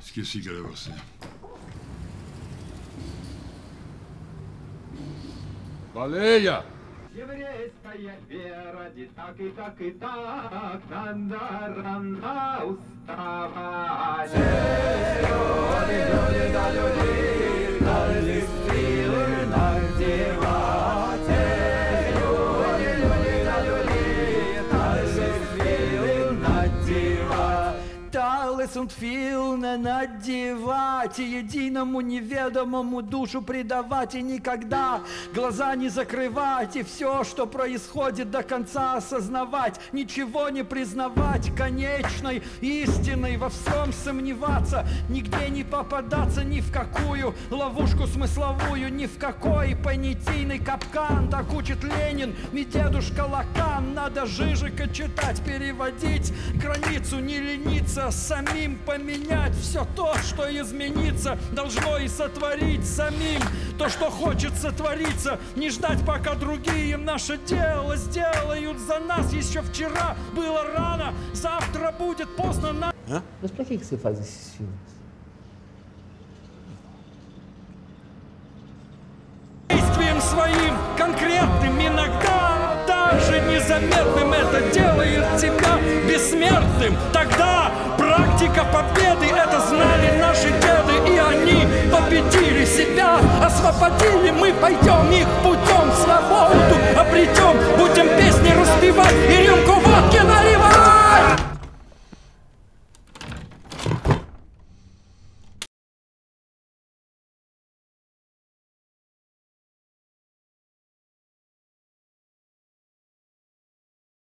Qu'est-ce qu'elle a avancé? Валея! Еврейская вера, не так и так и так, надо рано уставать. Люди да люди, каждый силы надевать. Люди да люди, каждый силы надевать. Талис und филны надевать, и единому неведомому душу предавать, и никогда глаза не закрывать, и все, что происходит, до конца осознавать, ничего не признавать конечной истиной, во всем сомневаться, нигде не попадаться ни в какую ловушку смысловую, ни в какой понятийный капкан. Так учит Ленин и дедушка Лакан. Надо Жижика читать, переводить границу, не лениться, самим поменять все то, что изменится, должно и сотворить самим то, что хочет сотвориться, не ждать, пока другие наше дело сделают за нас. Еще вчера было рано, завтра будет поздно. Mas pra que você faz esses filmes? Действием своим конкретным, иногда даже незаметным, это делает тебя бессмертным. Тогда практика победы, это знали наши деды, и они победили себя, освободили. Мы пойдем их путем, свободу обретем, будем песни распевать и рюмку водки